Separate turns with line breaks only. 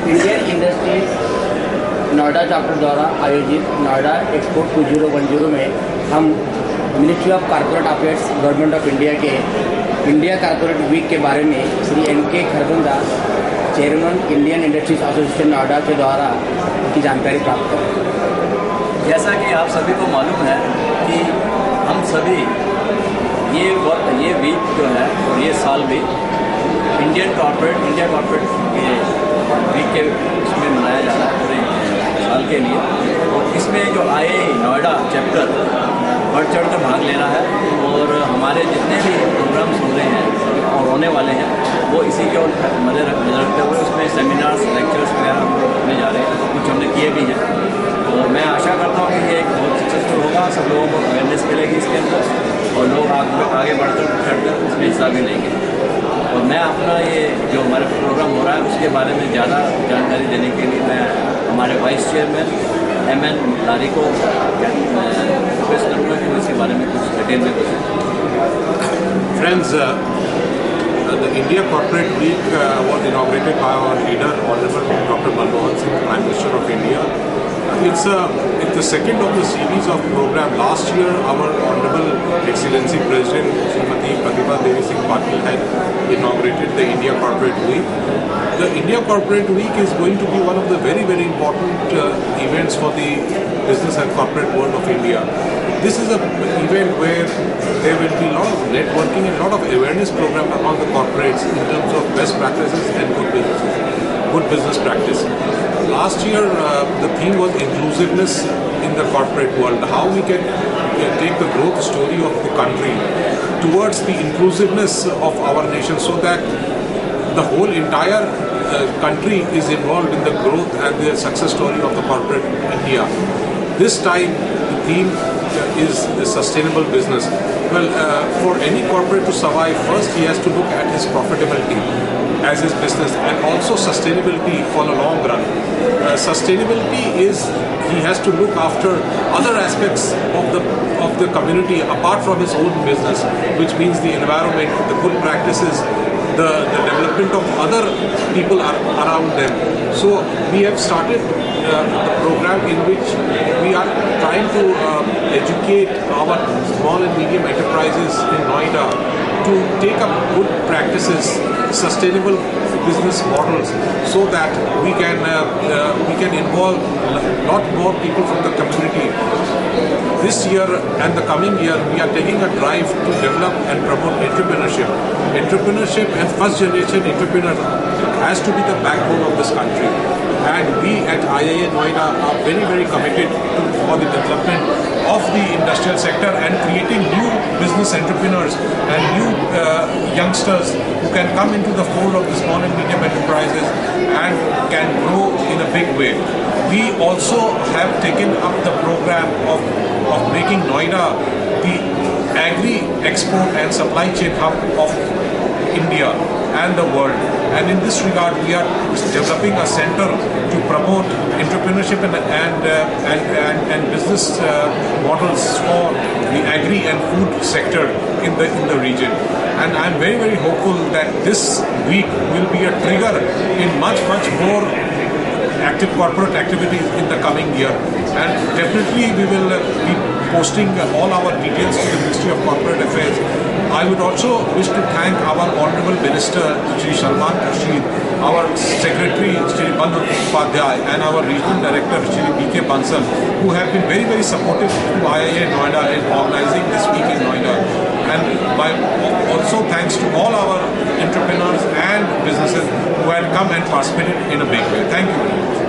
Indian industries Noida chapter द्वारा आयोजित Noida expo 2010 में हम ministry of corporate affairs government of India के इंडिया कॉर्पोरेट वीक के बारे में Shri NK Kharbanda chairman Indian industries association Noida के द्वारा की जानकारी प्राप्त करें।
जैसा कि आप सभी को मालूम है कि हम सभी ये वीक जो है और ये साल भी इंडिया कॉर्पोरेट वीक के इसमें मनाया जा रहा है पूरे साल के लिए। और इसमें जो IIA नोएडा चैप्टर बढ़ चढ़ कर भाग ले रहा है और हमारे जितने भी प्रोग्राम्स हो रहे हैं और होने वाले हैं वो इसी के नज़र रखते हुए उसमें सेमिनार्स लेक्चर्स वगैरह हम होने जा रहे हैं, कुछ हमने किए भी हैं। और मैं आशा करता हूँ कि ये एक बहुत सक्सेसफुल होगा, सब लोगों को अवेयरनेस मिलेगी इसके अंदर और लोग आगे बढ़कर इसमें हिस्सा भी लेंगे। और मैं अपना ये जो हमारा प्रोग्राम हो रहा है उसके बारे में ज़्यादा जानकारी देने के लिए मैं हमारे वाइस चेयरमैन MN लारी को रिक्वेस्ट करूँगा कि वो इसके बारे में कुछ डिटेल में बताएं।
Friends, the India Corporate Week was inaugurated by our leader, Honorable Dr. Manmohan Singh, Prime Minister of India. It's the second of the series of program. Last year, our Honorable Excellency President Srimati Pratibha Devi Singh Patil had inaugurated the India Corporate Week. The India Corporate Week is going to be one of the very, very important events for the business and corporate world of India. This is an event where there will be a lot of networking and a lot of awareness program among the corporates in terms of best practices and good business practice. Last year, the theme was inclusiveness in the corporate world. How we can take the growth story of the country towards the inclusiveness of our nation, so that the whole entire country is involved in the growth and the success story of the corporate India. This time, the theme is sustainable business. Well, for any corporate to survive, first he has to look at his profitability as his business and also sustainability for the long run. Sustainability is he has to look after other aspects of the community apart from his own business, which means the environment, the good practices, the development of other people around them. So we have started the program in which we are trying to educate our small and medium enterprises in Noida to take up good practices, sustainable business models, so that we can involve a lot more people from the community. This year and the coming year, we are taking a drive to develop and promote entrepreneurship. Entrepreneurship and first generation entrepreneur has to be the backbone of this country. And we at IIA Noida are very, very committed for the development of the industrial sector and creating new business entrepreneurs and new youngsters who can come into the fold of the small and medium enterprises and can grow in a big way. We also have taken up the program of making Noida the agri-export and supply chain hub of India and the world. And in this regard, we are developing a center to promote entrepreneurship and business models for the agri and food sector in the region. And I am very, very hopeful that this week will be a trigger in much more active corporate activities in the coming year. And definitely we will be posting all our details to the Ministry of Corporate Affairs. I would also wish to thank our Honorable Minister, Shri Salman Khurshid, our Secretary, Shri Bandhu Upadhyay, and our Regional Director, Shri BK Bansal, who have been very, very supportive to IIA Noida in organizing this week in Noida. And also thanks to all our entrepreneurs and businesses who had come and participated in a big way. Thank you very much.